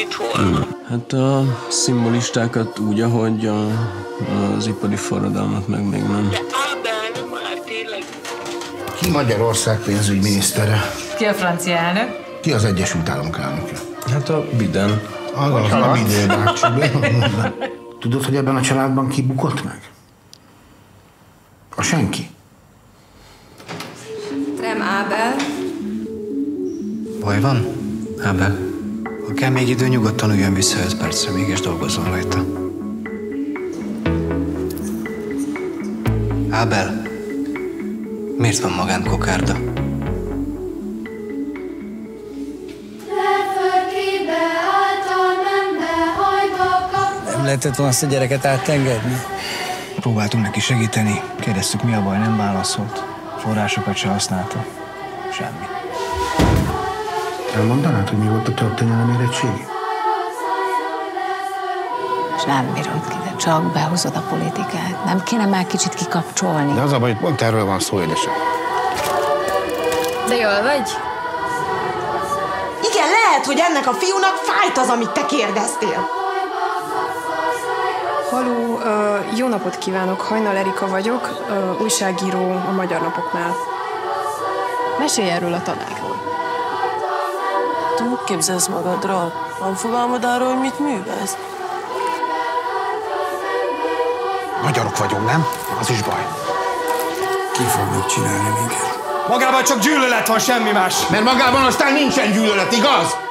mit hol? Hát a szimbolistákat úgy, ahogy az ipari forradalmat meg még nem. De Ábel, már tényleg. Ki Magyarország pénzügyminisztere? Ki a francia elnök? Ki az Egyesült Államok elnöke? Hát a Biden. A Biden bácsi. Tudod, hogy ebben a családban ki bukott meg? A senki. Nem Ábel. Baj van? Ábel? Ha kell még idő, nyugodtan üljön vissza 5 percre még, és dolgozzon rajta. Ábel, miért van magánkokárda? Nem lehetett volna azt a gyereket átengedni? Próbáltunk neki segíteni, kérdeztük, mi a baj, nem válaszolt. Forrásokat se használta. Semmi. Elmondanád, hogy mi volt a történelem érettségi? És nem bírod ki, de csak behozod a politikát. Nem kéne már kicsit kikapcsolni? De az a baj, hogy pont erről van szó, édesem. De jól vagy? Igen, lehet, hogy ennek a fiúnak fájt az, amit te kérdeztél. Haló, jó napot kívánok, Hajnal Erika vagyok, újságíró a Magyar Napoknál. Mesélj erről a tanárról. Te mit képzelsz magadról? Van fogalmad arról, hogy mit művelsz? Magyarok vagyunk, nem? Az is baj. Ki fog mit csinálni minket? Magában csak gyűlölet van, semmi más. Mert magában aztán nincsen gyűlölet, igaz?